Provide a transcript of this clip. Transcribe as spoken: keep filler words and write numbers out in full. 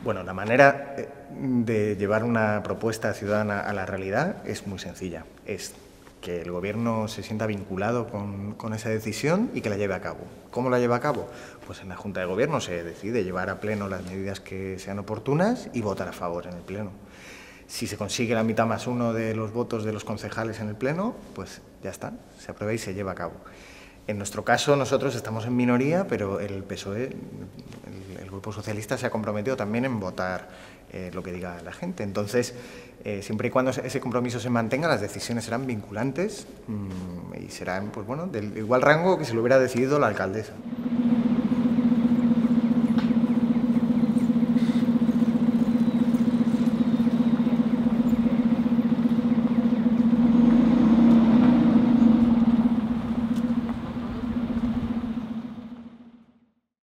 Bueno, la manera de llevar una propuesta ciudadana a la realidad es muy sencilla. Es que el Gobierno se sienta vinculado con, con esa decisión y que la lleve a cabo. ¿Cómo la lleva a cabo? Pues en la Junta de Gobierno se decide llevar a pleno las medidas que sean oportunas y votar a favor en el pleno. Si se consigue la mitad más uno de los votos de los concejales en el pleno, pues ya está, se aprueba y se lleva a cabo. En nuestro caso, nosotros estamos en minoría, pero el P S O E, el, el Grupo Socialista, se ha comprometido también en votar eh, lo que diga la gente. Entonces, eh, siempre y cuando ese compromiso se mantenga, las decisiones serán vinculantes mmm, y serán, pues bueno, del igual rango que se lo hubiera decidido la alcaldesa.